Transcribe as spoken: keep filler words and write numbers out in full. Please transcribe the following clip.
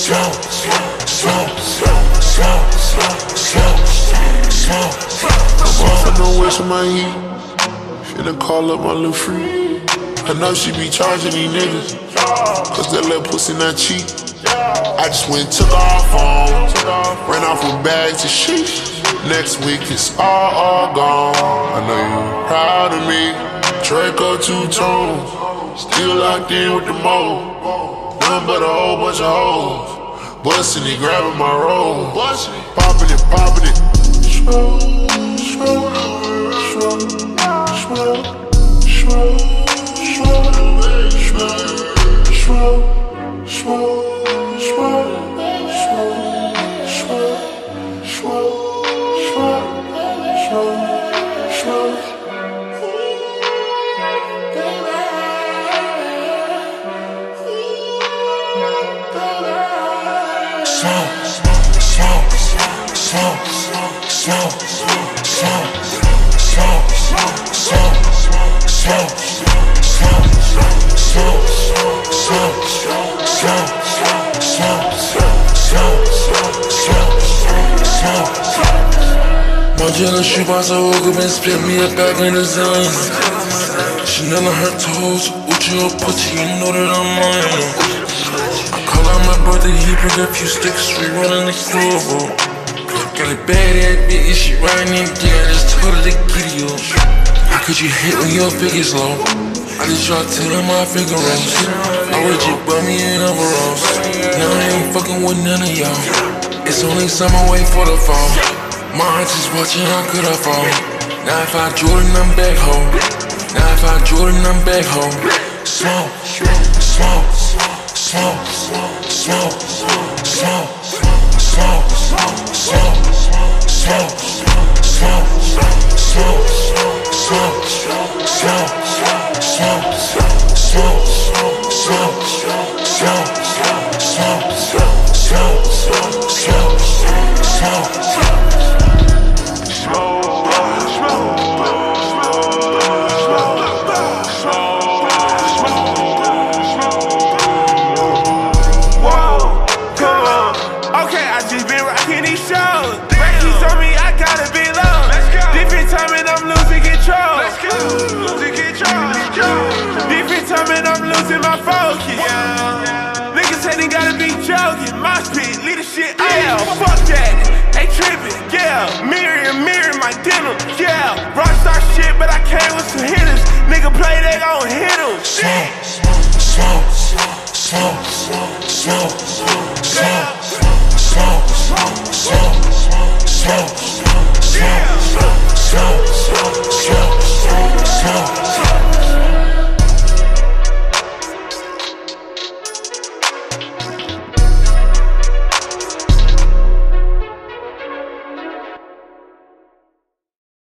slow, slow, slow, slow, slow. I'm off and no waste of my heat. Finna call up my little freak. I know she be charging these niggas, cause that little pussy not cheap. I just went and took off on, ran off with bags of shit. Next week it's all, all gone. I know you proud of me. Draco two-tone, still locked in with the mo. Nothing but a whole bunch of hoes. Bustin' it, grabbing my roll. Poppin' it, poppin' it. Swell, swell, swell, swell, swell, swell, swell, swell. My jealous shoebox, I woke up and split me a bag in design. Chanel on her toes, Uchi or pussy, you know that I'm on it. I call out my brother, he bring a few sticks, we running the club. Got a bad ass bitch, she riding in gear, I just told her to get you. How could you hit when your figure's low? I just try telling my figure rolls. I would just bum me in overalls. Now I ain't fucking with none of y'all. It's only summer, wait for the fall. My heart's just watching, how could I fall? Now if I Jordan, I'm back home. Now if I Jordan, I'm back home. Slow, slow, slow, slow, slow, slow, slow, slow, slow, slow, slow, fuck that, they trippin', yeah. Mirror, mirror, my denim, yeah. Rockstar shit, but I came with some hitters. Nigga play, they gon' hit 'em. Slow, slow, slow, slow, slow, slow.